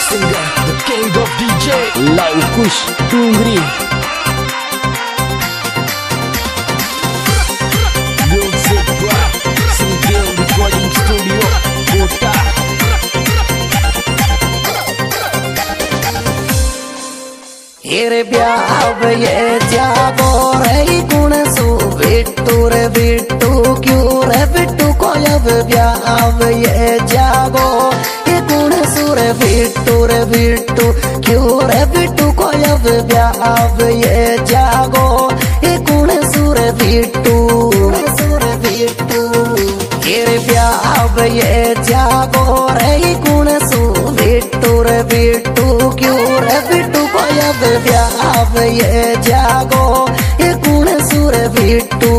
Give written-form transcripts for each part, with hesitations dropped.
singer, the king of DJ, Laukush Tungri. Music by Single Recording Studio, Kota. Here ब्याह ये जागो रे गुण सु बिट्टू रे बिट्टू क्यों रे बिट्टू कोयब ब्याह ये जागो ये गुण सु रे बिट्टू क्यों रे बिट्टू कोयब ब्याह ये जागो ये गुण सु रे बिट्टू here ब्याह ये जागो रे गुण सु बिट्टू क्यों रे बिट्टू कोयब ब्याह ये जागो ये गुण सुर बिट्टू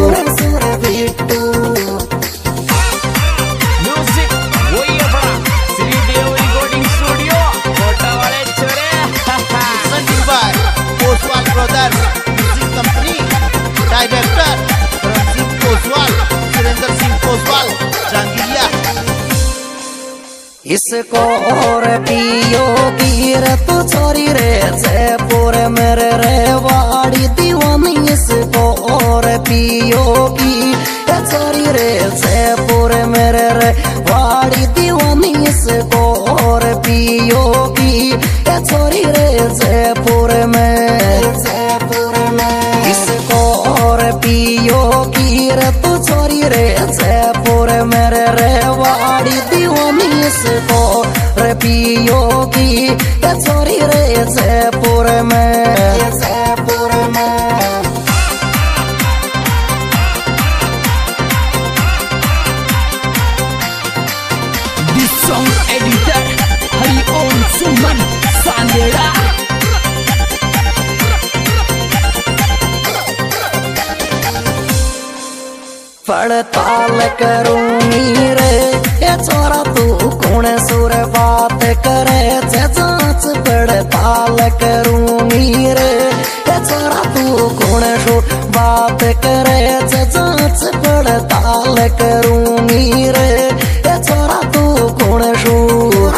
Music, वही अपना श्रीदेव रिकॉर्डिंग स्टूडियो, कोटा वाले छोरे. Presented by Koswal Brothers Music Company. Director Karan Singh Koswal, Surendra Singh Koswal, Jangiliya. इसको और पियो गिर तू छोरी रे जयपुर मेरे रेवाड़ी दीवानी इसको और पियो की छोरी रे जयपुर मेरे रेवाड़ी दीवानी इसको और पियो की छोरी रे जयपुर में इसको और पियो गिर तू छोरी रे जयपुर मेरे रेवाड़ी दीवानी इसको रे पियो की छोरी रे जयपुर में This song editor Hari Om Suman Sandera. पड़ताल करूंगी रे ये छोरा तू कौन सुर बात करे जांच पड़ताल करूंगी रे ये छोरा तू कौन सुर बात करे जांच पड़ताल करूंगी रे ये छोरा तू कौन सुर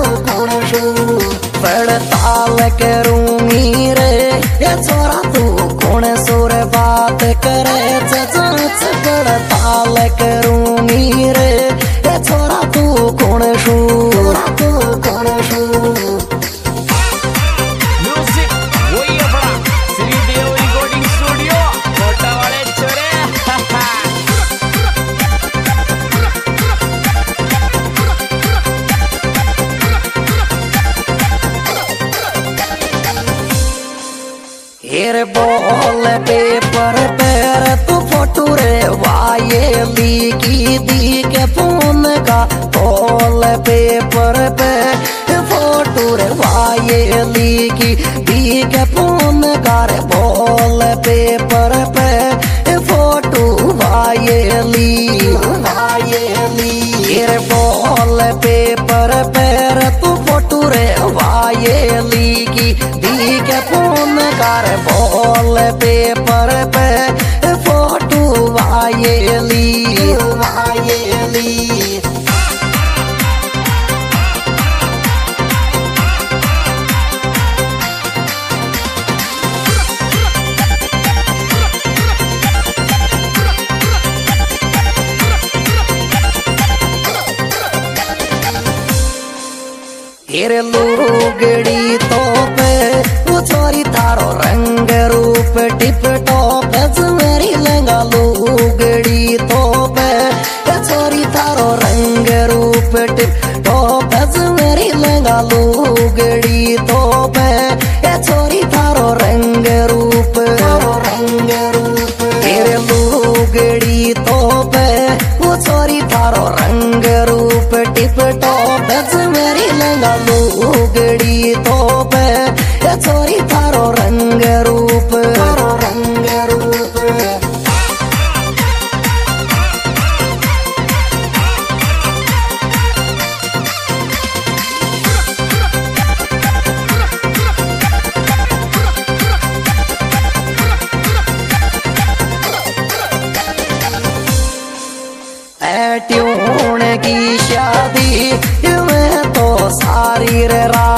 पड़ताल करूंगी रे ये छोरा तू कौन सुर बात करे जांच पड़ताल करूंगी रे ये छोरा तू कौन Music, वही अपना श्रीदेव रिकॉर्डिंग स्टूडियो, कोटा वाले छोरे. हेर बोल पेपर पर तू फोटो रे वाये लिखी दी के फोन का बोल पेपर पे फोटो रे वाये लिखी दी के फोन का रे बोल पेपर पे फोटो वाये हेर बोल पेपर पर तू फोटो रे वाये लिखी दी के फोन कर बोल पेपर पे फोटो वायेली हेरे लुगड़ी तो पे छोरी थारो रंग रूप टिप टॉप मेरी लंगा लुगड़ी तो पे छोरी थारो रंग रूप टिप टॉप मेरी लंगा लुगड़ी तो पे छोरी थारो रंग रूप हेरे लुगड़ी तो पे छोरी थारो रंग रूप टिप टॉप मेरी लंगा लुगड़ी तो पे छोरी थारो रंग रूप ट्यून की शादी में तो सारी रा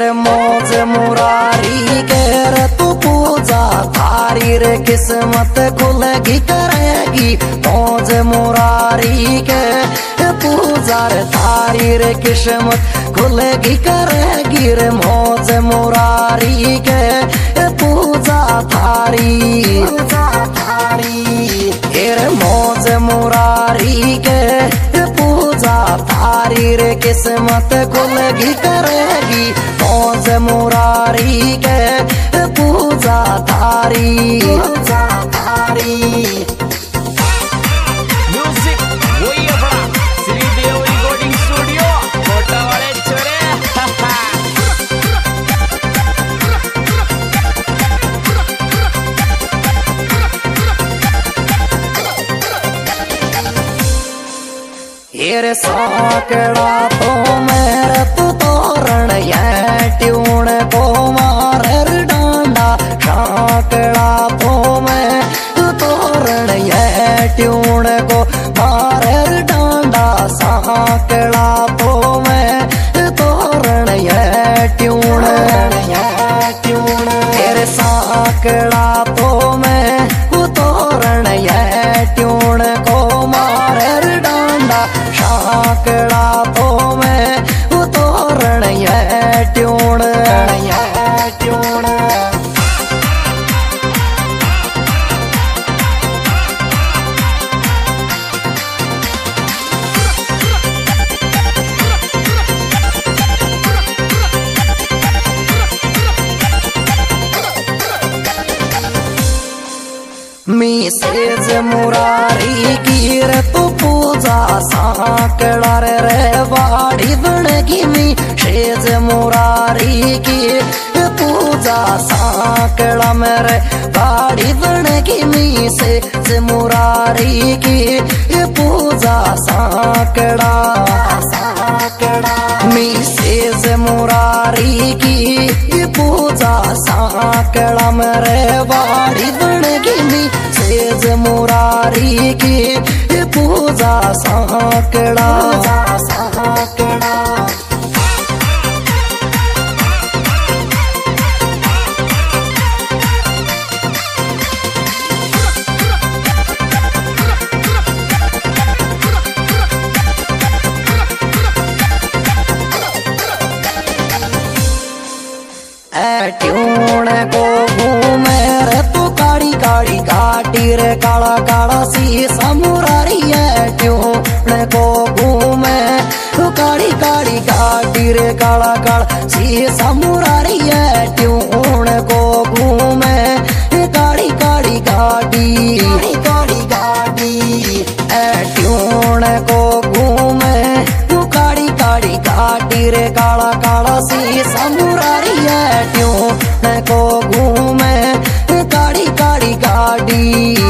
रे मौज मुरारी के रे तू पूजा थारी रे किस्मत खुलेगी करेगी मौज मुरारी के पूजा रे थारी रे किस्मत खुलेगी करेगी रे मौज मुरारी के पूजा थारी रे मौज मुरारी के पूजा थारी रे किस्मत खुलेगी करेगी मौज मुरारी के पूजा थारी म्यूजिक वही अपना श्रीदेव रिकॉर्डिंग स्टूडियो कोटा वाले छोरे रे साकड़ा तो मेरे तू तोरण ये ट्यून को मारे डांडा साकड़ा तो मैं तोरण ये ट्यून को मारे डांडा साकड़ा तो मैं तोरण ये ट्यून तेरे साकड़ा तो मैं तोरण ये ट्यून को मारे डांडा साकड़ा तो मैं तोरण ये ट्यून मी सेज मुरारी की रे तू पूजा साकड़ा रे वाड़ी बनगी मी सेज मुरारी की पूजा साकड़ा मेरे वाड़ी बनगी मी सेज मुरारी की पूजा साकड़ा मी सेज मुरारी की पूजा साकड़ा मेरे वाड़ी बनगी मी सेज मुरारी की पूजा साकड़ा ट्यून को घूमे रे तू काड़ी काड़ी घाटी रे काला काला शीशा मुरारी है ट्यून को घूमे तू काड़ी काड़ी घाटी रे काला काला शीशा मुरारी है ट्यून को घूमे काड़ी काड़ी घाटी ट्यून को घूमे तू काड़ी काड़ी घाटी रे काला काला शीशा मुरारी है ट्यून को घूमे काड़ी काड़ी गाड़ी